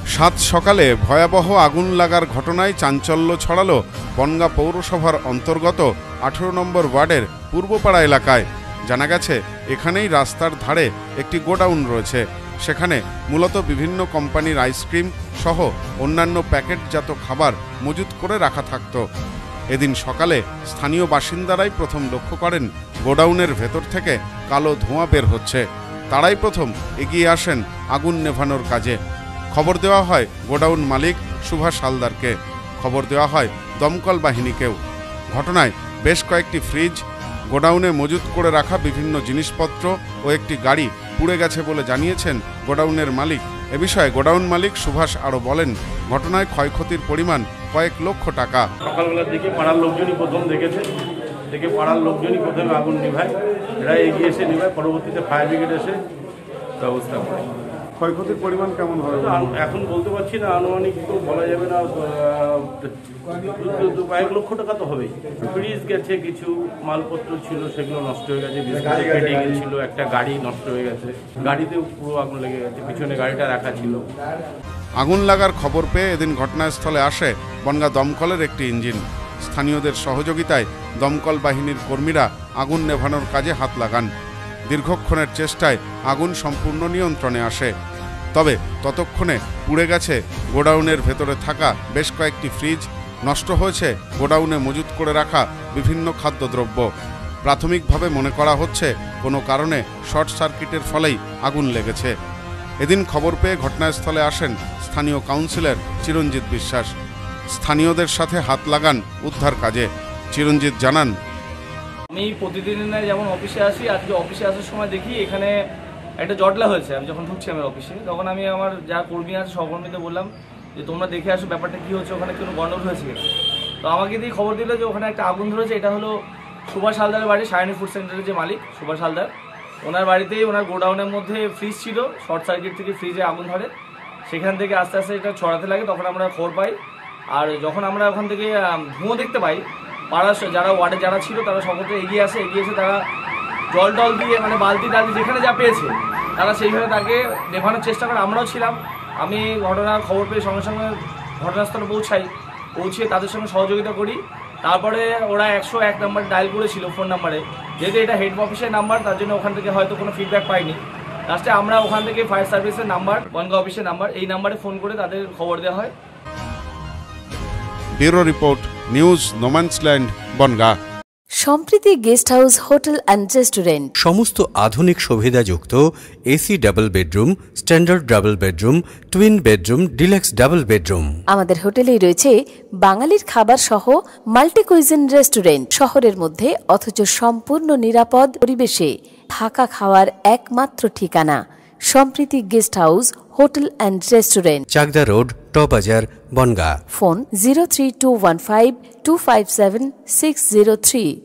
সাত সকালে ভয়াবহ আগুন লাগার ঘটনায় চাঞ্চল্য ছড়ালো বনগাঁ পৌরসভার অন্তর্গত 18 নম্বর ওয়ার্ডের পূর্বপাড়া এলাকায়। জানা গেছে, এখানেই রাস্তার ধারে একটি গোডাউন রয়েছে। সেখানে মূলত বিভিন্ন কোম্পানির আইসক্রিম সহ অন্যান্য প্যাকেটজাত খাবার মজুত করে রাখা থাকত। এদিন সকালে স্থানীয় বাসিন্দারাই প্রথম লক্ষ্য করেন গোডাউনের ভেতর থেকে কালো ধোঁয়া বের হচ্ছে। তারাই প্রথম এগিয়ে আসেন আগুন নেভানোর কাজে। খবর দেওয়া হয় গোডাউন মালিক সুভাষ হালদারকে, খবর দেওয়া হয় দমকল বাহিনীকেও। ঘটনায় বেশ কয়েকটি ফ্রিজ, গোডাউনে মজুত করে রাখা বিভিন্ন জিনিসপত্র ও একটি গাড়ি পুড়ে গেছে বলে জানিয়েছেন গোডাউনের মালিক। এ বিষয়ে গোডাউন মালিক সুভাষ আরও বলেন, ঘটনায় ক্ষয়ক্ষতির পরিমাণ কয়েক লক্ষ টাকা। সকালবেলার দিকে পাড়ার লোকজনই প্রথম দেখেছে, দেখে পাড়ার লোকজনই প্রথমে আগুন নেভায়। এরা এগিয়ে এসে নেভায়, পরবর্তীতে ফায়ার ব্রিগেড এসে ব্যবস্থা করে। ক্ষয়ক্ষতির পরিমাণ কেমন হবে এখন বলতে পারছি না, আনুমানিক তো বলা যাবে না, কয়েক লক্ষ টাকা তো হবেই। ফ্রিজ গেছে, কিছু মালপত্র ছিল সেগুলো নষ্ট হয়ে গেছে, ফেটে গেছিল, একটা গাড়ি নষ্ট হয়ে গেছে, গাড়িতেও পুরো আগুন লেগে গেছে, পিছনে গাড়িটা রাখা ছিল। আগুন লাগার খবর পেয়ে এদিন ঘটনাস্থলে আসে বনগাঁ দমকলের একটি ইঞ্জিন। স্থানীয়দের সহযোগিতায় দমকল বাহিনীর কর্মীরা আগুন নেভানোর কাজে হাত লাগান। দীর্ঘক্ষণের চেষ্টায় আগুন সম্পূর্ণ নিয়ন্ত্রণে আসে। তবে ততক্ষণে পুড়ে গেছে গোডাউনের ভেতরে থাকা বেশ কয়েকটি ফ্রিজ, নষ্ট হয়েছে গোডাউনে মজুত করে রাখা বিভিন্ন খাদ্যদ্রব্য। প্রাথমিকভাবে মনে করা হচ্ছে কোনো কারণে শর্ট সার্কিটের ফলেই আগুন লেগেছে। এদিন খবর পেয়ে ঘটনাস্থলে আসেন স্থানীয় কাউন্সিলর চিরঞ্জিত বিশ্বাস। স্থানীয়দের সাথে হাত লাগান উদ্ধার কাজে। চিরঞ্জিত জানান, আমি প্রতিদিন যেমন অফিসে আসি, আজকে অফিসে আসার সময় দেখি এখানে একটা জটলা হয়েছে। আমি যখন ঢুকছি আমার অফিসে, তখন আমি আমার যা কর্মী আছে সহকর্মীদের বললাম যে তোমরা দেখে আসো ব্যাপারটা কী হচ্ছে, ওখানে কোনো গন্ডগোল হয়েছে। তো আমাকে দিয়ে খবর দিল যে ওখানে একটা আগুন ধরেছে। এটা হলো সুভাষ হালদারের বাড়ি, সায়নী ফুড সেন্টারের যে মালিক সুভাষ হালদার, ওনার বাড়িতেই ওনার গোডাউনের মধ্যে ফ্রিজ ছিল। শর্ট সার্কিট থেকে ফ্রিজে আগুন ধরে, সেখান থেকে আস্তে আস্তে এটা ছড়াতে লাগে। তখন আমরা খবর পাই, আর যখন আমরা ওখান থেকে ধোঁয়া দেখতে পাই, পাড়ার যারা ওয়ার্ডে যারা ছিল তারা সকলে এগিয়ে এসে তারা জল টল দিয়ে, মানে বালতি টালতি যেখানে যা পেয়েছে তারা সেইভাবে তাকে নেভানোর চেষ্টা করে। আমরাও ছিলাম। আমি ঘটনার খবর পেয়ে সঙ্গে সঙ্গে ঘটনাস্থলে পৌঁছিয়ে তাদের সঙ্গে সহযোগিতা করি। তারপরে ওরা 101 নাম্বার ডায়াল করেছিল ফোন নাম্বারে, যেহেতু এটা হেড অফিসের নাম্বার, তার জন্য ওখান থেকে হয়তো কোনো ফিডব্যাক পাইনি। লাস্টে আমরা ওখান থেকে ফায়ার সার্ভিসের নাম্বার, বনগাঁ অফিসের নাম্বার, এই নাম্বারে ফোন করে তাদের খবর দেওয়া হয়। Bureau report, news no man's land, Bongaon. Sampriti guest house, hotel and restaurant. সমস্ত আধুনিক সুবিধাযুক্ত AC double bedroom, standard double bedroom, twin bedroom, deluxe double bedroom. আমাদের হোটেলেই রয়েছে বাঙালির খাবার সহ মাল্টি কুইজিন রেস্টুরেন্ট। শহরের মধ্যে অথচ সম্পূর্ণ নিরাপদ পরিবেশে থাকা খাওয়ার একমাত্র ঠিকানা Sampriti guest house, hotel and restaurant, Chakdah road, টবাজার, বনগাঁ। ফোন 03215257603।